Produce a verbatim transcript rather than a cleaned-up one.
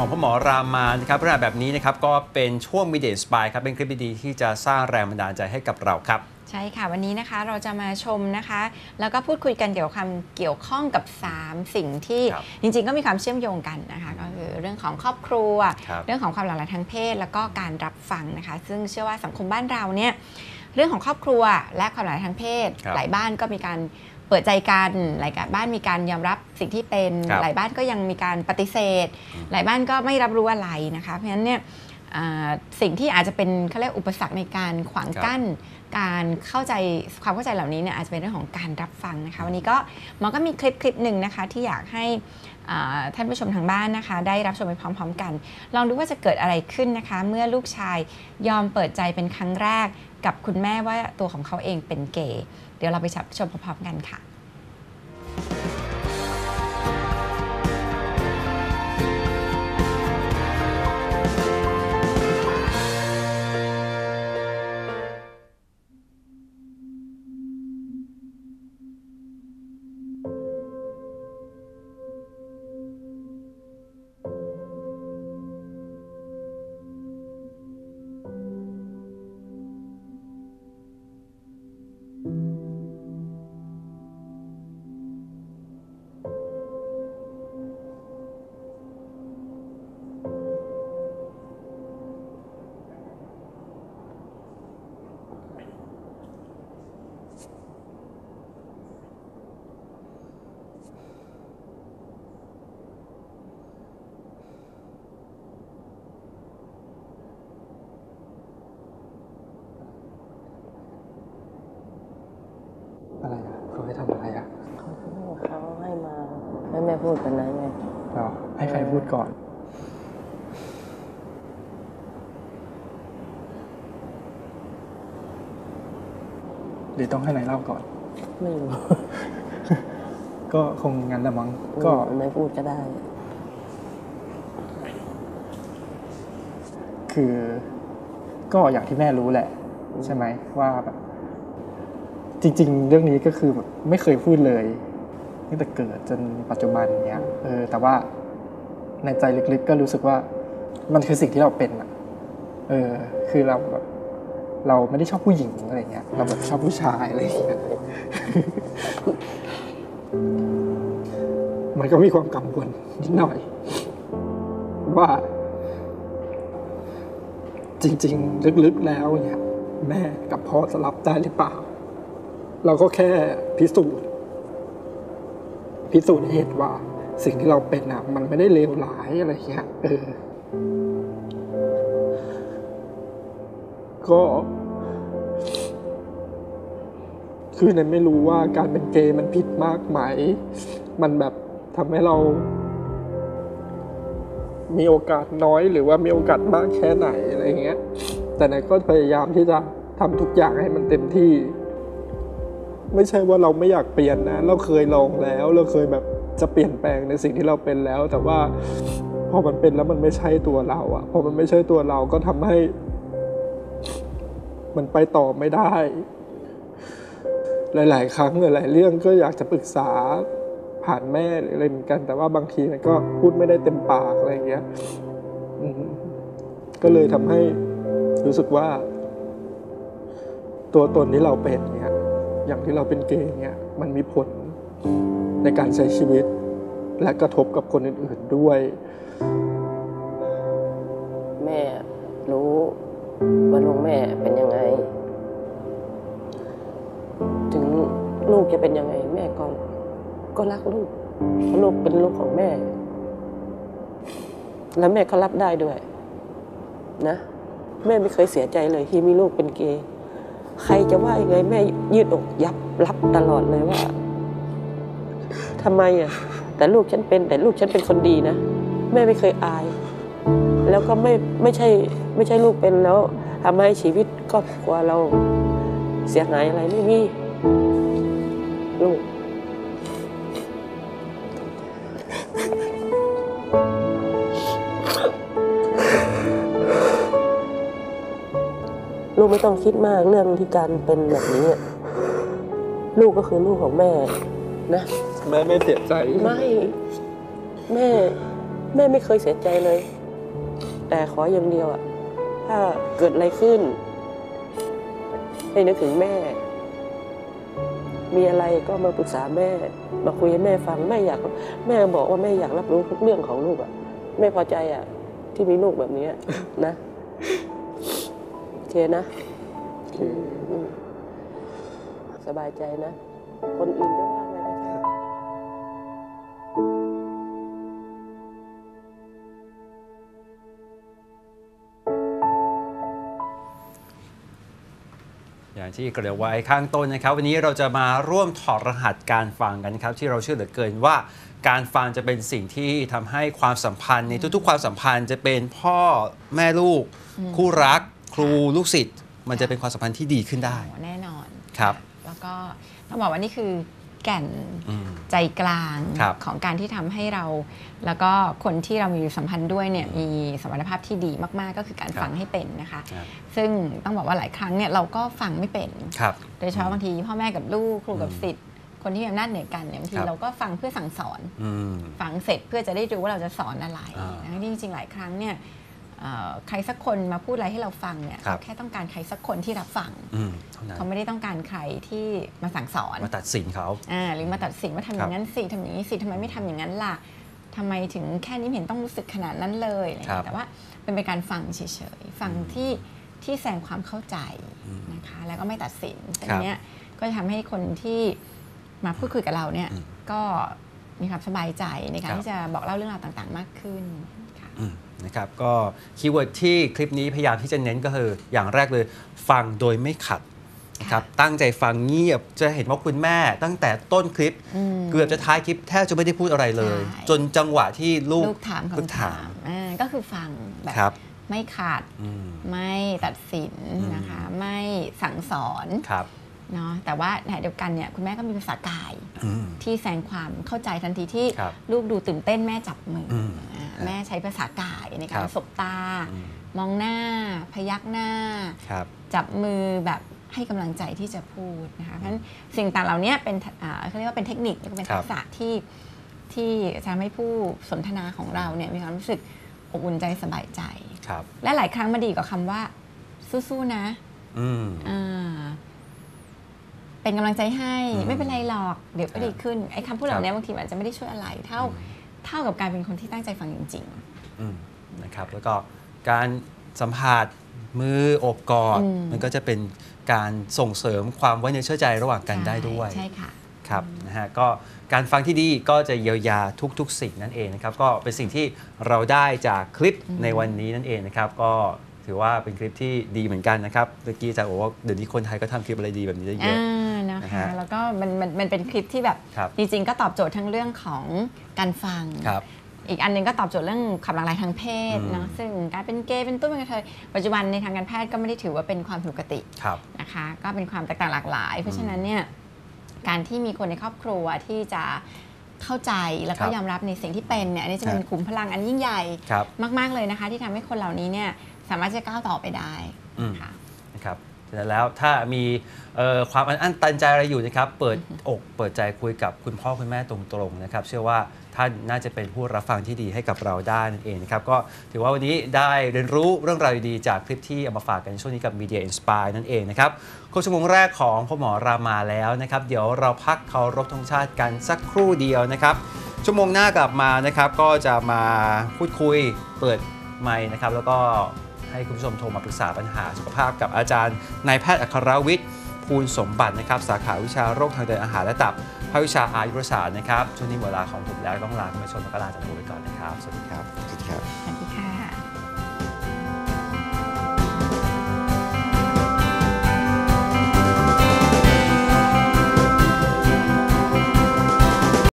ของพ่อหมอรามานะครับเรื่องแบบนี้นะครับก็เป็นช่วง Media Inspire ครับเป็นคลิปดีๆที่จะสร้างแรงบันดาลใจให้กับเราครับใช่ค่ะวันนี้นะคะเราจะมาชมนะคะแล้วก็พูดคุยกันเกี่ยวกับความเกี่ยวข้องกับสามสิ่งที่จริงๆก็มีความเชื่อมโยงกันนะคะก็คือเรื่องของครอบครัวเรื่องของความหลากหลายทางเพศแล้วก็การรับฟังนะคะซึ่งเชื่อว่าสังคมบ้านเราเนี่ยเรื่องของครอบครัวและความหลากหลายทางเพศหลายบ้านก็มีการเปิดใจกันหลายบ้านมีการยอมรับสิ่งที่เป็นหลายบ้านก็ยังมีการปฏิเสธหลายบ้านก็ไม่รับรู้อะไรนะคะเพราะฉะนั้นเนี่ยสิ่งที่อาจจะเป็นเขาเรียกอุปสรรคในการขวางกั้นการเข้าใจความเข้าใจเหล่านี้เนี่ยอาจจะเป็นเรื่องของการรับฟังนะคะวันนี้ก็มันก็มีคลิปคลิปหนึ่งนะคะที่อยากให้ท่านผู้ชมทางบ้านนะคะได้รับชมไปพร้อมๆกันลองดูว่าจะเกิดอะไรขึ้นนะคะเมื่อลูกชายยอมเปิดใจเป็นครั้งแรกกับคุณแม่ว่าตัวของเขาเองเป็นเกย์เดี๋ยวเราไปชมพร้อมๆกันค่ะอะไรอ่ะเขาให้ทำอะไรอ่ะเขาให้มาให้แม่พูดกันนะไงหรอให้ใครพูดก่อนหรือต้องให้นายเล่าก่อนไม่รู้ก็คงงั้นละมั้งก็ไม่พูดก็ได้คือก็อย่างที่แม่รู้แหละใช่ไหมว่าแบบจริงๆเรื่องนี้ก็คือแบบไม่เคยพูดเลยตั้งแต่เกิดจนปัจจุบันเนี้ยเออแต่ว่าในใจลึกๆก็รู้สึกว่ามันคือสิ่งที่เราเป็นอ่ะเออคือเราแบบเราไม่ได้ชอบผู้หญิงอะไรเงี้ยเราแบบชอบผู้ชายอะไรเงี้ย มันก็มีความกังวลนิดหน่อยว่าจริงๆลึกๆแล้วเนี่ยแม่กับพ่อจะรับได้หรือเปล่าเราก็แค่พิสูจน์พิสูจน์ให้เห็นว่าสิ่งที่เราเป็นอ่ะมันไม่ได้เลวร้ายอะไรเงี้ยเออก็คือเนี่ยไม่รู้ว่าการเป็นเกย์มันผิดมากไหมมันแบบทำให้เรามีโอกาสน้อยหรือว่ามีโอกาสมากแค่ไหนอะไรเงี้ยแต่เนี่ยก็พยายามที่จะทำทุกอย่างให้มันเต็มที่ไม่ใช่ว่าเราไม่อยากเปลี่ยนนะเราเคยลองแล้วเราเคยแบบจะเปลี่ยนแปลงในสิ่งที่เราเป็นแล้วแต่ว่าพอมันเป็นแล้วมันไม่ใช่ตัวเราอะพอมันไม่ใช่ตัวเราก็ทำให้มันไปต่อไม่ได้หลายๆครั้งหลายๆเรื่องก็อยากจะปรึกษาผ่านแม่หรืออะไรเหมือนกันแต่ว่าบางทีมันก็พูดไม่ได้เต็มปากอะไรอย่างเงี้ยก็เลยทำให้รู้สึกว่าตัวตนที่เราเป็นเนี่ยอย่างที่เราเป็นเกย์เนี่ยมันมีผลในการใช้ชีวิตและกระทบกับคนอื่นๆด้วยแม่รู้ว่าลูกแม่เป็นยังไงถึงลูกจะเป็นยังไงแม่ก็ก็รักลูกเพราะลูกเป็นลูกของแม่แล้วแม่ก็รับได้ด้วยนะแม่ไม่เคยเสียใจเลยที่มีลูกเป็นเกย์ใครจะว่ายังไงแม่ยืดอกยับรับตลอดเลยว่าทำไมอ่ะแต่ลูกฉันเป็นแต่ลูกฉันเป็นคนดีนะแม่ไม่เคยอายแล้วก็ไม่ไม่ใช่ไม่ใช่ลูกเป็นแล้วทำให้ชีวิตครอบครัวเราเสียหายอะไรไม่มีลูกลูกไม่ต้องคิดมากเรื่องที่การเป็นแบบนี้ลูกก็คือลูกของแม่นะแม่ไม่เสียใจไม่แม่แม่ไม่เคยเสียใจเลยแต่ขออย่างเดียวอะถ้าเกิดอะไรขึ้นให้นึกถึงแม่มีอะไรก็มาปรึกษาแม่มาคุยให้แม่ฟังแม่อยากแม่บอกว่าแม่อยากรับรู้ทุกเรื่องของลูกอะแม่พอใจอะที่มีลูกแบบนี้นะโอเคนะสบายใจนะคนอื่นจะว่าไงไม่ใช่อย่างที่เกริ่นไว้ข้างต้นนะครับวันนี้เราจะมาร่วมถอดรหัสการฟังกันครับที่เราเชื่อเหลือเกินว่าการฟังจะเป็นสิ่งที่ทำให้ความสัมพันธ์ในทุกๆความสัมพันธ์จะเป็นพ่อแม่ลูก คู่รักครูลูกศิษย์มันจะเป็นความสัมพันธ์ที่ดีขึ้นได้แน่นอนครับแล้วก็ต้องบอกว่านี่คือแก่นใจกลางของการที่ทำให้เราแล้วก็คนที่เรามีสัมพันธ์ด้วยเนี่ยมีสมรรถภาพที่ดีมากๆก็คือการฟังให้เป็นนะคะซึ่งต้องบอกว่าหลายครั้งเนี่ยเราก็ฟังไม่เป็นโดยเฉพาะบางทีพ่อแม่กับลูกครูกับศิษย์คนที่มีอำนาจเหนือกันเนี่ยบางทีเราก็ฟังเพื่อสั่งสอนฟังเสร็จเพื่อจะได้รู้ว่าเราจะสอนอะไรนะจริงๆหลายครั้งเนี่ยใครสักคนมาพูดอะไรให้เราฟังเนี่ยแค่ต้องการใครสักคนที่รับฟังเขาไม่ได้ต้องการใครที่มาสั่งสอนมาตัดสินเขาหรือมาตัดสินว่าทำอย่างนั้นสิทำอย่างนี้สิทำไมไม่ทำอย่างนั้นล่ะทำไมถึงแค่นี้เห็นต้องรู้สึกขนาดนั้นเลยแต่ว่าเป็นไปการฟังเฉยๆฟังที่ที่แสดงความเข้าใจนะคะแล้วก็ไม่ตัดสินตรงนี้ก็จะทำให้คนที่มาพูดคุยกับเราเนี่ยก็มีความสบายใจในการที่จะบอกเล่าเรื่องราวต่างๆมากขึ้นนะครับก็คีย์เวิร์ดที่คลิปนี้พยายามที่จะเน้นก็คืออย่างแรกเลยฟังโดยไม่ขัดนะครับตั้งใจฟังเงียบจะเห็นว่าคุณแม่ตั้งแต่ต้นคลิปเกือบจะท้ายคลิปแทบจะไม่ได้พูดอะไรเลยจนจังหวะที่ลูกถามคำถามก็คือฟังแบบไม่ขัดไม่ตัดสินนะคะไม่สั่งสอนเนาะแต่ว่าในเดียวกันเนี่ยคุณแม่ก็มีภาษากายที่แสดงความเข้าใจทันทีที่ลูกดูตื่นเต้นแม่จับมือแม่ใช้ภาษากายในการสบตามองหน้าพยักหน้าจับมือแบบให้กำลังใจที่จะพูดนะคะเพราะฉะนั้นสิ่งต่างเหล่านี้เป็นเขาเรียกว่าเป็นเทคนิคและเป็นทักษะที่ที่จะทำให้ผู้สนทนาของเราเนี่ยมีความรู้สึกอบอุ่นใจสบายใจและหลายครั้งมาดีกว่าคำว่าสู้ๆนะเป็นกำลังใจให้ไม่เป็นไรหรอกเดี๋ยวก็ดีขึ้นไอ้คำพูดเหล่านี้บางทีอาจจะไม่ได้ช่วยอะไรเท่าเท่ากับการเป็นคนที่ตั้งใจฟังจริงๆนะครับแล้วก็การสัมผัสมือโอบกอดมันก็จะเป็นการส่งเสริมความไว้เนื้อเชื่อใจระหว่างกันได้ด้วยใช่ค่ะครับนะฮะก็การฟังที่ดีก็จะเยียวยาทุกๆสิ่งนั่นเองนะครับก็เป็นสิ่งที่เราได้จากคลิปในวันนี้นั่นเองนะครับก็ถือว่าเป็นคลิปที่ดีเหมือนกันนะครับเมื่อกี้จะบอกว่าเดี๋ยวนี้คนไทยก็ทำคลิปอะไรดีแบบนี้ได้เยอะนะคะแล้วก็มันมันมันเป็นคลิปที่แบบจริงๆก็ตอบโจทย์ทั้งเรื่องของการฟังอีกอันนึงก็ตอบโจทย์เรื่องความหลากหลายทางเพศเนาะซึ่งการเป็นเกย์เป็นตุ้มเป็นกระเทยปัจจุบันในทางการแพทย์ก็ไม่ได้ถือว่าเป็นความผิดปกตินะคะก็เป็นความแตกต่างหลากหลายเพราะฉะนั้นเนี่ยการที่มีคนในครอบครัวที่จะเข้าใจแล้วก็ยอมรับในสิ่งที่เป็นเนี่ยอันนี้จะเป็นขุมพลังอันยิ่งใหญ่มากๆเลยนะคะที่ทำให้คนเหล่านี้เนี่ยสามารถจะก้าวต่อไปได้ค่ะนะครับฉะนั้นแล้วถ้ามีความอันอั้นตันใจอะไรอยู่นะครับเปิดอกเปิดใจคุยกับคุณพ่อคุณแม่ตรงๆนะครับเชื่อว่าท่านน่าจะเป็นผู้รับฟังที่ดีให้กับเราได้นั่นเองนะครับก็ถือว่าวันนี้ได้เรียนรู้เรื่องราวดีๆจากคลิปที่เอามาฝากกันช่วงนี้กับ Media Inspire นั่นเองนะครับครบชั่วโมงแรกของพ่อหมอรามาแล้วนะครับเดี๋ยวเราพักเคารพธงชาติกันสักครู่เดียวนะครับชั่วโมงหน้ากลับมานะครับก็จะมาพูดคุยเปิดไมค์นะครับแล้วก็ให้คุณผู้ชมโทรมาปรึกษาปัญหาสุขภาพกับอาจารย์นายแพทย์อัครวิทย์ภูลสมบัตินะครับสาขาวิชาโรคทางเดินอาหารและตับภาควิชาอายุรศาสตร์นะครับช่วงนี้หมดเวลาของผมแล้วต้องลาคุณผู้ชมและก็ลาจากผมไปก่อนนะครับสวัสดีครับสวัสดีครับ